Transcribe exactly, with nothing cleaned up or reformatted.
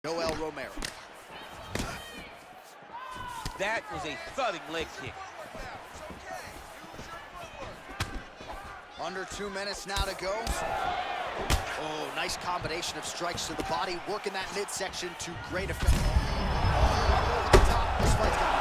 Yoel Romero. That was a thudding leg kick. Under two minutes now to go. Oh, nice combination of strikes to the body, working that midsection to great effect. Oh, top. This fight's gonna